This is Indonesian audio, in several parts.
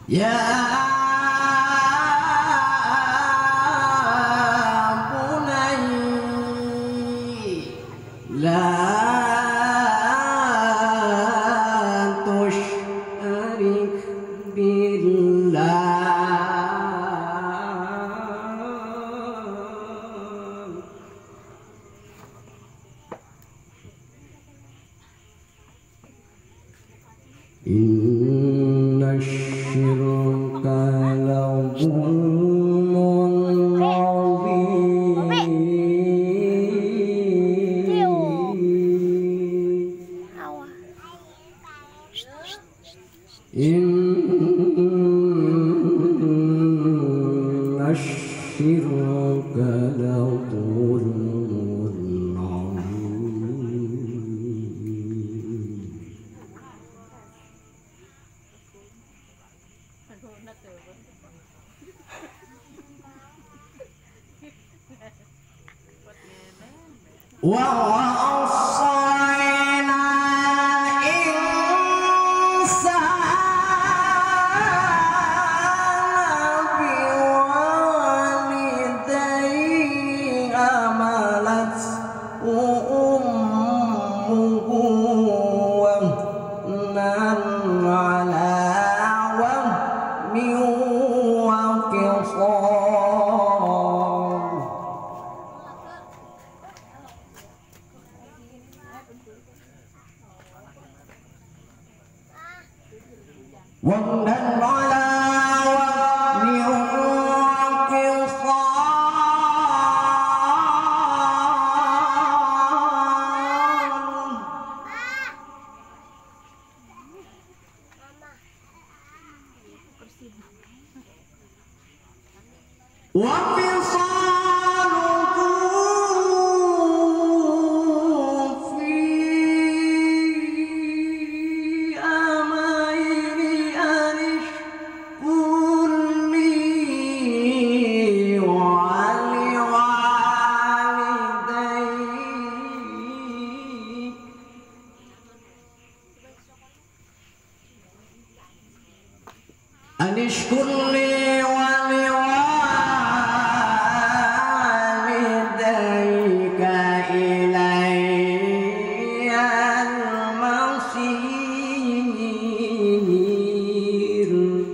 Ya bunayya la tusyrik billah. Inna syirka la zulmun azim. Inna syirka la zulmun azim. Wa wassayna insana biwalidayhi hamalathu ummuhu wahnan ala wahnin wa fisal. Wahnan ala wahnin wa fisal. Wa fisaluhu fi amaini an ishkur li wa liwalidayk. An ishkur li wa liwalidayka ilayyal masir.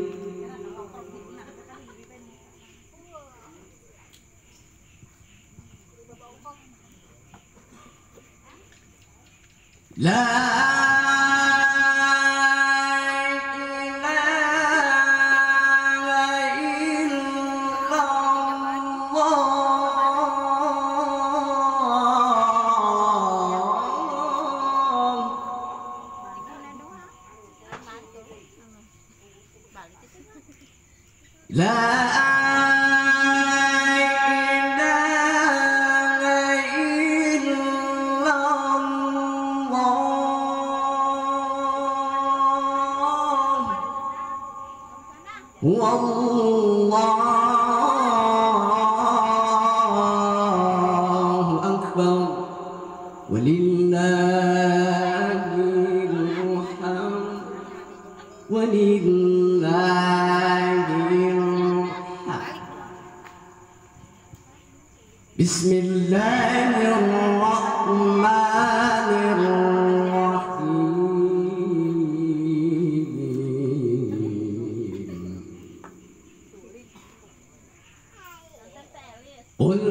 La Wallahu akbar walillahil hamd walillahil hamd. Bismillahirrahmanirrahim. Qul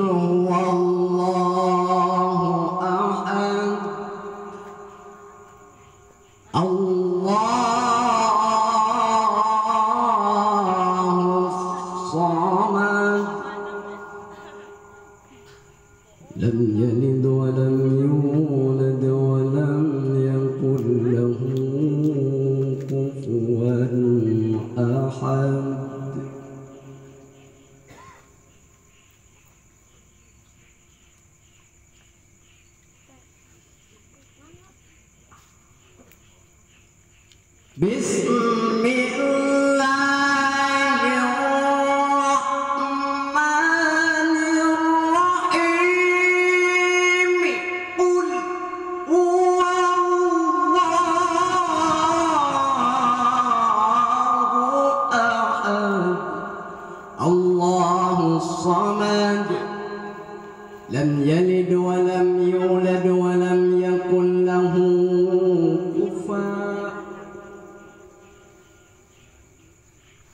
huwallahu ahad. Allahus samad. Lam yalid wa lam yulad wa lam yakul lahu kufuwan ahad. Bismillahirrahmanirrahim. Qul huwallahu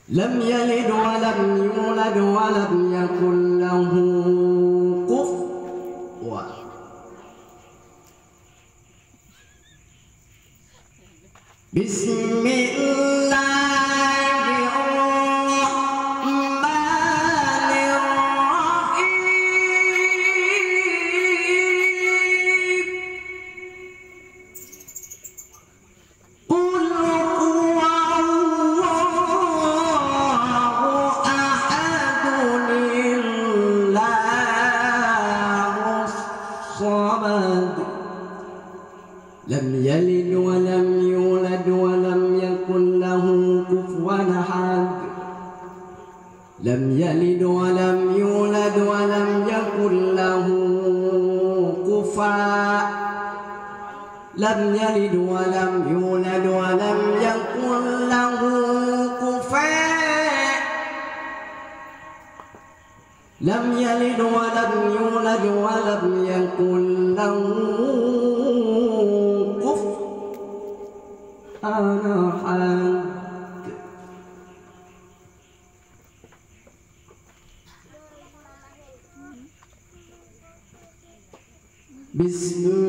لم يلد ولم يولد ولم يكن له كفوا بسم الله الرحمن الرحيم قل هو الله أحد الله الصمد لم يلد ولم يولد ولم يكن له كفوا أحد لم يلد ولم يولد ولم يكن له كفوا لم يلد ولم يولد ولم يكن له كفوا لم يلد ولم يولد ولم يكن له أحد بسم